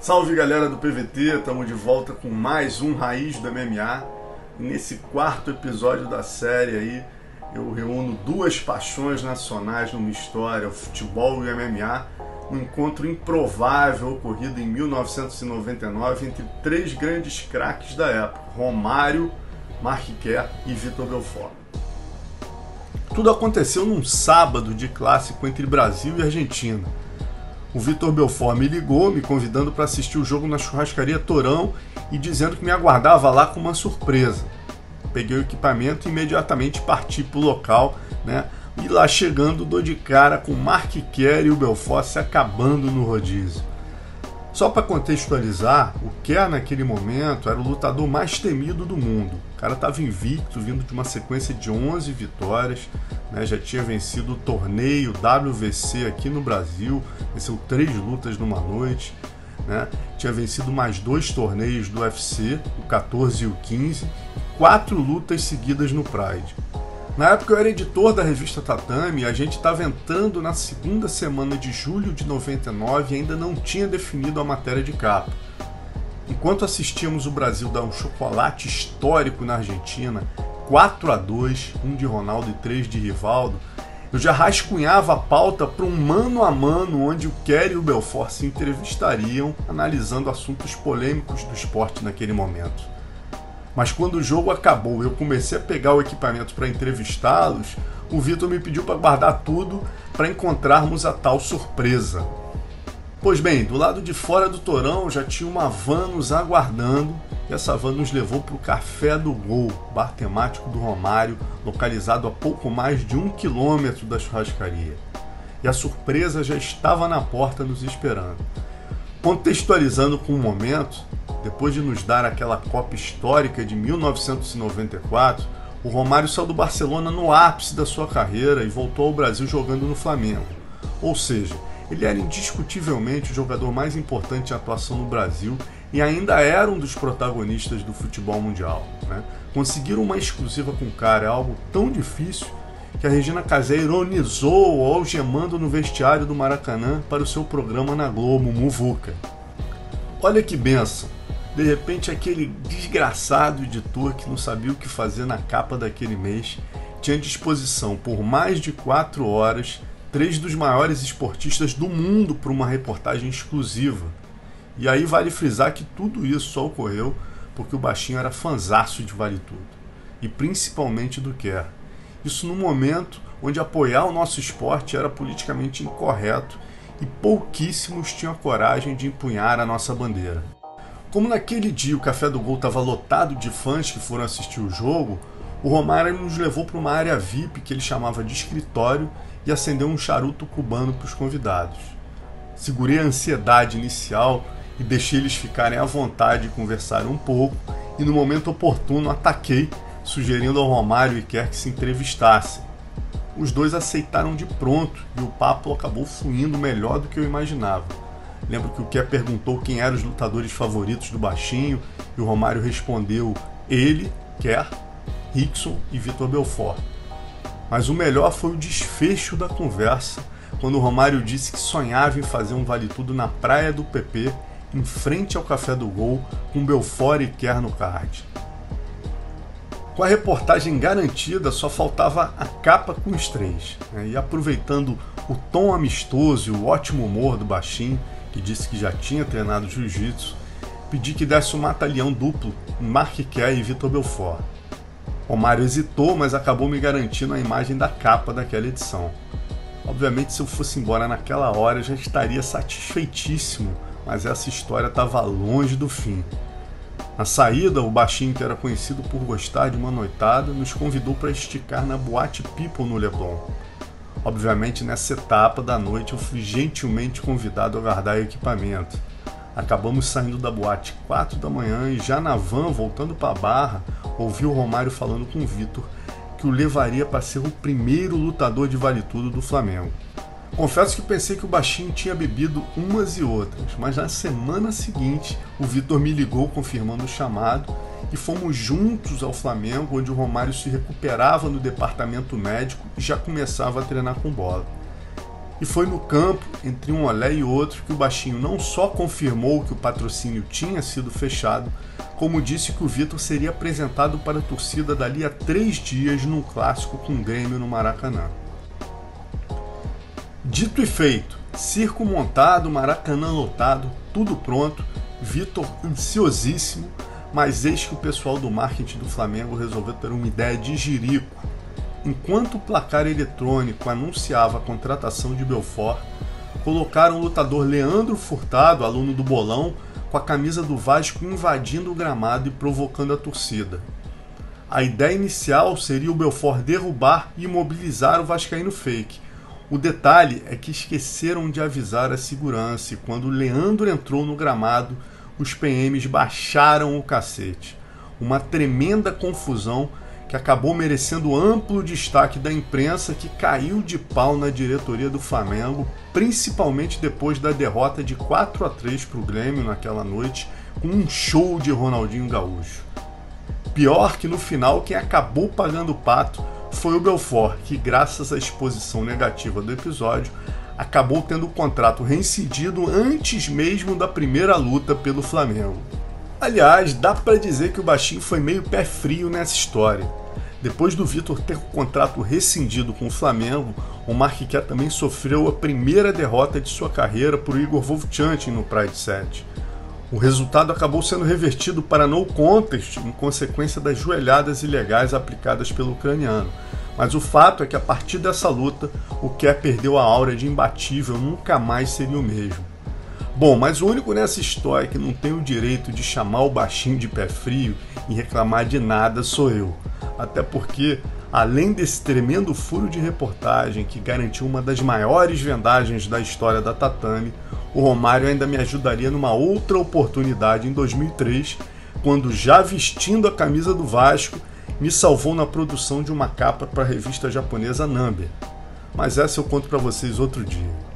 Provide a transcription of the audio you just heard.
Salve galera do PVT, estamos de volta com mais um Raiz do MMA. E nesse quarto episódio da série aí, eu reúno duas paixões nacionais numa história, o futebol e o MMA, um encontro improvável ocorrido em 1999 entre três grandes craques da época, Romário, Mark Kerr e Vitor Belfort. Tudo aconteceu num sábado de clássico entre Brasil e Argentina. O Vitor Belfort me ligou, me convidando para assistir o jogo na churrascaria Torão e dizendo que me aguardava lá com uma surpresa. Peguei o equipamento e imediatamente parti para o local, né? E lá chegando dou de cara com Mark Kerr e o Belfort se acabando no rodízio. Só para contextualizar, o Kerr naquele momento era o lutador mais temido do mundo. O cara estava invicto, vindo de uma sequência de 11 vitórias, né? Já tinha vencido o torneio WVC aqui no Brasil, venceu 3 lutas numa noite, né? Tinha vencido mais 2 torneios do UFC, o 14 e o 15, e 4 lutas seguidas no Pride. Na época eu era editor da revista Tatame e a gente estava entrando na segunda semana de julho de 99 e ainda não tinha definido a matéria de capa. Enquanto assistíamos o Brasil dar um chocolate histórico na Argentina, 4-2, 1 de Ronaldo e 3 de Rivaldo, eu já rascunhava a pauta para um mano a mano onde o Kerr e o Belfort se entrevistariam, analisando assuntos polêmicos do esporte naquele momento. Mas quando o jogo acabou e eu comecei a pegar o equipamento para entrevistá-los, o Vitor me pediu para guardar tudo para encontrarmos a tal surpresa. Pois bem, do lado de fora do Torão já tinha uma van nos aguardando e essa van nos levou para o Café do Gol, bar temático do Romário, localizado a pouco mais de 1 quilômetro da churrascaria. E a surpresa já estava na porta nos esperando. Contextualizando com o momento, depois de nos dar aquela Copa histórica de 1994, o Romário saiu do Barcelona no ápice da sua carreira e voltou ao Brasil jogando no Flamengo. Ou seja, ele era indiscutivelmente o jogador mais importante em atuação no Brasil e ainda era um dos protagonistas do futebol mundial, né? Conseguir uma exclusiva com o cara é algo tão difícil que a Regina Casé ironizou algemando no vestiário do Maracanã para o seu programa na Globo, Muvuca. Olha que bênção! De repente aquele desgraçado editor que não sabia o que fazer na capa daquele mês tinha à disposição por mais de 4 horas 3 dos maiores esportistas do mundo para uma reportagem exclusiva. E aí vale frisar que tudo isso só ocorreu porque o baixinho era fanzaço de Vale Tudo. E principalmente do Kerr. Isso num momento onde apoiar o nosso esporte era politicamente incorreto e pouquíssimos tinham a coragem de empunhar a nossa bandeira. Como naquele dia o Café do Gol estava lotado de fãs que foram assistir o jogo, o Romário nos levou para uma área VIP que ele chamava de escritório e acendeu um charuto cubano para os convidados. Segurei a ansiedade inicial e deixei eles ficarem à vontade e conversarem um pouco, e no momento oportuno ataquei, sugerindo ao Romário e Kerr que se entrevistassem. Os dois aceitaram de pronto e o papo acabou fluindo melhor do que eu imaginava. Lembro que o Kerr perguntou quem eram os lutadores favoritos do baixinho e o Romário respondeu ele, Kerr, Rickson e Vitor Belfort. Mas o melhor foi o desfecho da conversa, quando o Romário disse que sonhava em fazer um Vale Tudo na praia do PP, em frente ao Café do Gol, com Belfort e Kerr no card. Com a reportagem garantida, só faltava a capa com os três, né? E aproveitando o tom amistoso e o ótimo humor do baixinho, que disse que já tinha treinado jiu-jitsu, pedi que desse um mata-leão duplo em Mark Kerr e Vitor Belfort. Romário hesitou, mas acabou me garantindo a imagem da capa daquela edição. Obviamente, se eu fosse embora naquela hora, eu já estaria satisfeitíssimo, mas essa história estava longe do fim. Na saída, o baixinho, que era conhecido por gostar de uma noitada, nos convidou para esticar na Boate People no Leblon. Obviamente, nessa etapa da noite, eu fui gentilmente convidado a guardar o equipamento. Acabamos saindo da boate 4 da manhã e já na van, voltando para a Barra, ouvi o Romário falando com o Vitor que o levaria para ser o primeiro lutador de Vale Tudo do Flamengo. Confesso que pensei que o baixinho tinha bebido umas e outras, mas na semana seguinte o Vitor me ligou confirmando o chamado e fomos juntos ao Flamengo, onde o Romário se recuperava no departamento médico e já começava a treinar com bola. E foi no campo, entre um olé e outro, que o baixinho não só confirmou que o patrocínio tinha sido fechado, como disse que o Vitor seria apresentado para a torcida dali a 3 dias num clássico com o Grêmio no Maracanã. Dito e feito, circo montado, Maracanã lotado, tudo pronto, Vitor ansiosíssimo, mas eis que o pessoal do marketing do Flamengo resolveu ter uma ideia de jirico. Enquanto o placar eletrônico anunciava a contratação de Belfort, colocaram o lutador Leandro Furtado, aluno do bolão, com a camisa do Vasco invadindo o gramado e provocando a torcida. A ideia inicial seria o Belfort derrubar e imobilizar o vascaíno fake. O detalhe é que esqueceram de avisar a segurança e quando Leandro entrou no gramado, os PMs baixaram o cacete. Uma tremenda confusão que acabou merecendo amplo destaque da imprensa, que caiu de pau na diretoria do Flamengo, principalmente depois da derrota de 4-3 para o Grêmio naquela noite, com um show de Ronaldinho Gaúcho. Pior que no final quem acabou pagando o pato foi o Belfort, que graças à exposição negativa do episódio, acabou tendo o contrato reincidido antes mesmo da primeira luta pelo Flamengo. Aliás, dá pra dizer que o baixinho foi meio pé frio nessa história. Depois do Vitor ter o contrato rescindido com o Flamengo, o Marquiquet também sofreu a primeira derrota de sua carreira por Igor Wolfchantin no Pride 7. O resultado acabou sendo revertido para no contest em consequência das joelhadas ilegais aplicadas pelo ucraniano. Mas o fato é que a partir dessa luta, o Ké perdeu a aura de imbatível, nunca mais seria o mesmo. Bom, mas o único nessa história que não tem o direito de chamar o baixinho de pé frio e reclamar de nada sou eu. Até porque, além desse tremendo furo de reportagem que garantiu uma das maiores vendagens da história da tatame, o Romário ainda me ajudaria numa outra oportunidade em 2003, quando, já vestindo a camisa do Vasco, me salvou na produção de uma capa para a revista japonesa Number. Mas essa eu conto para vocês outro dia.